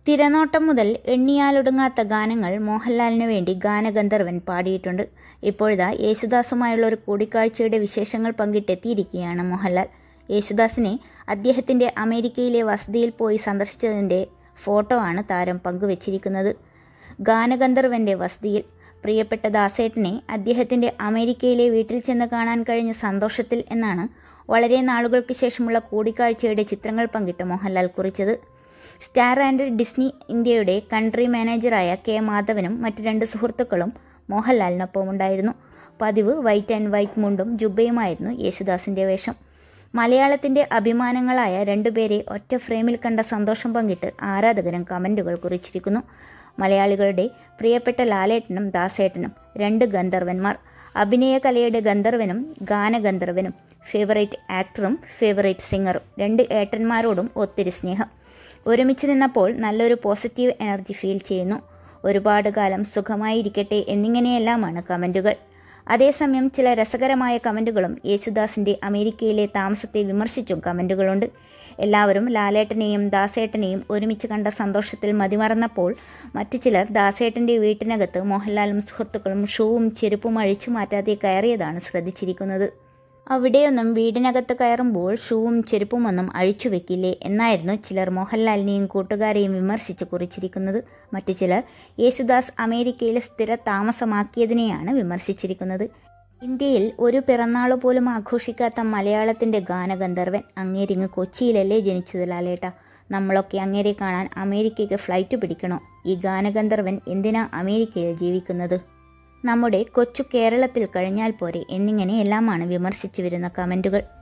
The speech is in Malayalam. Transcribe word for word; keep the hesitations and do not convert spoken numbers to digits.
തിരനോട്ടം മുതൽ എണ്ണിയാലൊടുങ്ങാത്ത ഗാനങ്ങൾ മോഹൻലാലിന് വേണ്ടി ഗാനഗന്ധർവൻ പാടിയിട്ടുണ്ട്. ഇപ്പോഴിതാ യേശുദാസുമായുള്ള ഒരു കൂടിക്കാഴ്ചയുടെ വിശേഷങ്ങൾ പങ്കിട്ടെത്തിയിരിക്കുകയാണ് മോഹൻലാൽ. യേശുദാസിനെ അദ്ദേഹത്തിൻ്റെ അമേരിക്കയിലെ വസതിയിൽ പോയി സന്ദർശിച്ചതിൻ്റെ ഫോട്ടോ ആണ് താരം പങ്കുവച്ചിരിക്കുന്നത്. ഗാനഗന്ധർവൻ്റെ വസതിയിൽ പ്രിയപ്പെട്ട ദാസേട്ടനെ അദ്ദേഹത്തിൻ്റെ അമേരിക്കയിലെ വീട്ടിൽ ചെന്ന് കാണാൻ കഴിഞ്ഞ സന്തോഷത്തിൽ എന്നാണ് വളരെ നാളുകൾക്ക് ശേഷമുള്ള കൂടിക്കാഴ്ചയുടെ ചിത്രങ്ങൾ പങ്കിട്ട് മോഹൻലാൽ കുറിച്ചത്. സ്റ്റാർ ആൻഡ് ഡിസ്നി ഇന്ത്യയുടെ കൺട്രി മാനേജറായ കെ മാധവനും മറ്റ് രണ്ട് സുഹൃത്തുക്കളും മോഹൻലാലിനൊപ്പം ഉണ്ടായിരുന്നു. പതിവ് വൈറ്റ് ആൻഡ് വൈറ്റ് മുണ്ടും ജുബയുമായിരുന്നു യേശുദാസിൻ്റെ വേഷം. മലയാളത്തിൻ്റെ അഭിമാനങ്ങളായ രണ്ടുപേരെ ഒറ്റ ഫ്രെയിമിൽ കണ്ട സന്തോഷം പങ്കിട്ട് ആരാധകരും കമൻറ്റുകൾ കുറിച്ചിരിക്കുന്നു. മലയാളികളുടെ പ്രിയപ്പെട്ട ലാലേട്ടനും ദാസേട്ടനും രണ്ട് ഗന്ധർവന്മാർ, അഭിനയ കലയുടെ ഗന്ധർവനും ഗാനഗന്ധർവനും, ഫേവറേറ്റ് ആക്ടറും ഫേവറേറ്റ് സിംഗറും, രണ്ട് ഏട്ടന്മാരോടും ഒത്തിരി സ്നേഹം. ഒരുമിച്ച് നിന്നപ്പോൾ നല്ലൊരു പോസിറ്റീവ് എനർജി ഫീൽ ചെയ്യുന്നു. ഒരുപാട് കാലം സുഖമായിരിക്കട്ടെ എന്നിങ്ങനെയെല്ലാമാണ് കമൻറ്റുകൾ. അതേസമയം ചില രസകരമായ കമൻറ്റുകളും യേശുദാസിൻ്റെ അമേരിക്കയിലെ താമസത്തെ വിമർശിച്ചും കമൻറ്റുകളുണ്ട്. എല്ലാവരും ലാലേട്ടനെയും ദാസേട്ടനെയും ഒരുമിച്ച് കണ്ട സന്തോഷത്തിൽ മതിമറന്നപ്പോൾ മറ്റു ചിലർ ദാസേട്ടൻ്റെ വീട്ടിനകത്ത് മോഹൻലാലും സുഹൃത്തുക്കളും ഷൂവും ചെരുപ്പും അഴിച്ചു മാറ്റാതെ കയറിയതാണ് ശ്രദ്ധിച്ചിരിക്കുന്നത്. അവിടെയൊന്നും വീടിനകത്ത് കയറുമ്പോൾ ഷൂവും ചെരുപ്പുമൊന്നും അഴിച്ചു വെക്കില്ലേ എന്നായിരുന്നു ചിലർ മോഹൻലാലിനെയും കൂട്ടുകാരെയും വിമർശിച്ച് കുറിച്ചിരിക്കുന്നത്. മറ്റു ചിലർ യേശുദാസ് അമേരിക്കയിൽ സ്ഥിര താമസമാക്കിയതിനെയാണ് വിമർശിച്ചിരിക്കുന്നത്. ഇന്ത്യയിൽ ഒരു പിറന്നാള് പോലും ആഘോഷിക്കാത്ത മലയാളത്തിൻ്റെ ഗാനഗന്ധർവൻ, അങ്ങേരിങ്ങ് കൊച്ചിയിലല്ലേ ജനിച്ചത് ലാലേട്ട, നമ്മളൊക്കെ അങ്ങേരെ കാണാൻ അമേരിക്കയ്ക്ക് ഫ്ലൈറ്റ് പിടിക്കണോ? ഈ ഗാനഗന്ധർവൻ എന്തിനാ അമേരിക്കയിൽ ജീവിക്കുന്നത്? നമ്മുടെ കൊച്ചു കേരളത്തിൽ കഴിഞ്ഞാൽ പോരെ എന്നിങ്ങനെ എല്ലാമാണ് വിമർശിച്ചു വരുന്ന കമൻറ്റുകൾ.